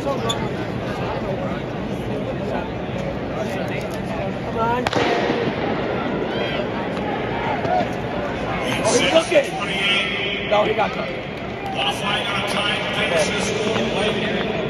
Come on. Oh, he's looking. No, he got cut. Qualifying on time finishes.